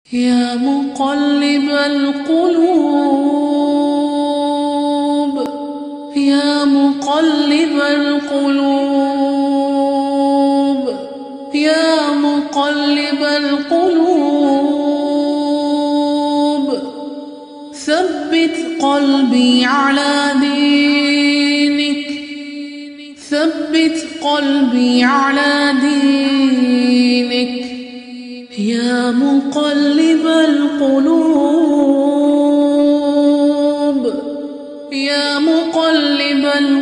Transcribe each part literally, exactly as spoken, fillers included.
يا مقلب القلوب يا مقلب القلوب يا مقلب القلوب ثبت قلبي على دينك ثبت قلبي على دينك يا مقلب القلوب يا مقلب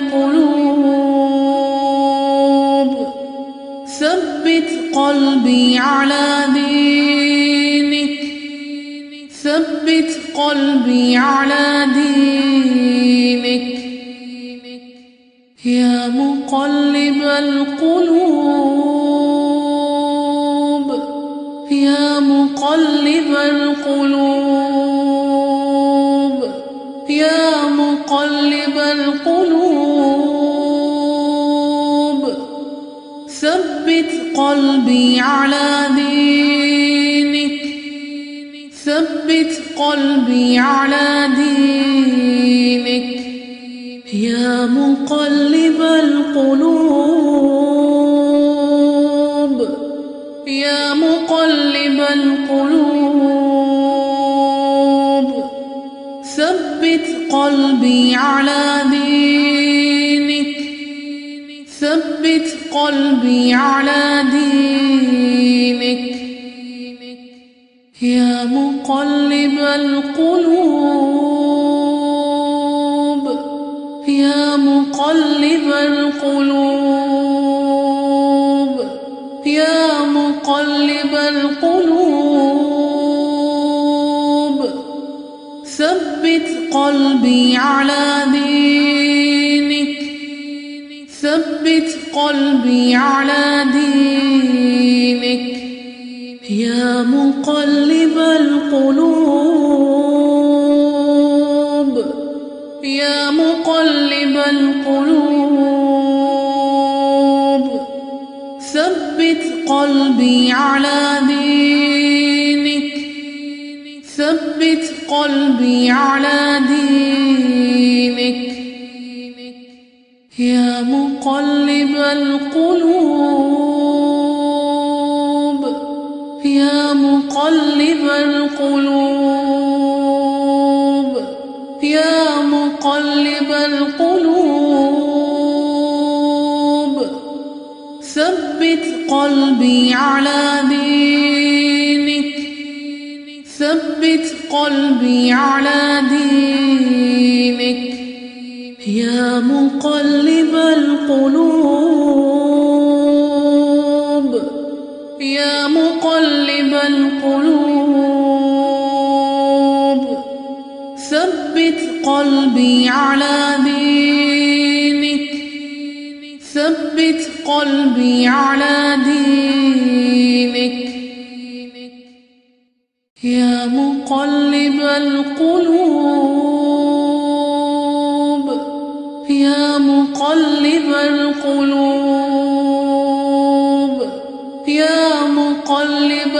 القلوب ثبت قلبي على دينك ثبت قلبي على دينك يا مقلب القلوب يا مقلب القلوب يا مقلب القلوب ثبت قلبي على دينك ثبت قلبي على دينك يا مقلب القلوب يا مقلب القلوب ثبت قلبي على دينك ثبت قلبي على دينك يا مقلب القلوب يا مقلب القلوب يا مقلب القلوب ثبت قلبي على دينك ثبت قلبي على دينك يا مقلب القلوب يا مقلب القلوب ثبت قلبي على دينك ثبت قلبي على دينك يا مقلب القلوب يا مقلب القلوب يا مقلب القلوب ثبت قلبي على دينك ثبت قلبي على دينك يا مقلب القلوب يا مقلب القلوب ثبت قلبي على دينك ثبت قلبي على دينك يا مقلب القلوب يا مقلب القلوب يا مقلب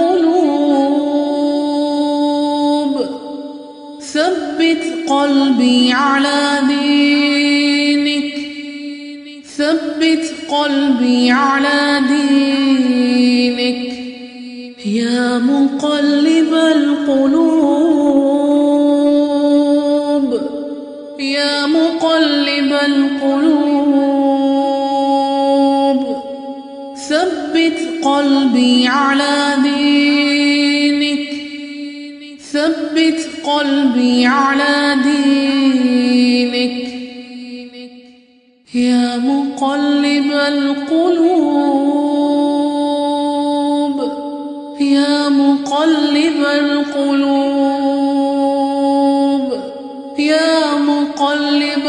القلوب ثبت قلبي على دينك ثبت قلبي على دينك يا مقلب القلوب يا مقلب القلوب ثبت قلبي على دينك ثبت قلبي على دينك يا مقلب القلوب يا مقلب القلوب يا مقلب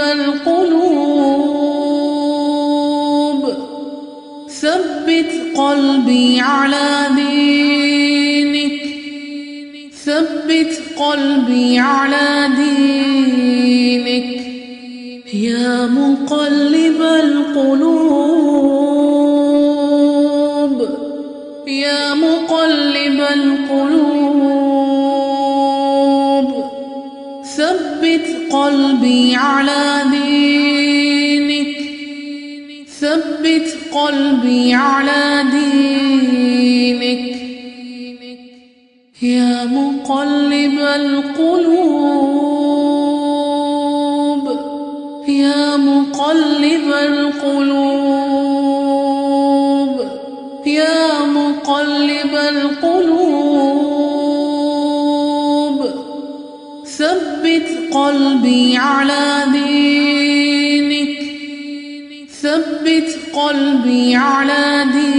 القلوب ثبت قلبي على دينك ثبت قلبي على دينك يا مقلب القلوب يا مقلب القلوب قلبي على دينك ثبت قلبي على دينك يا مقلب القلوب يا مقلب القلوب يا مقلب القلوب ثبت قلبي على دينك ثبت قلبي على دينك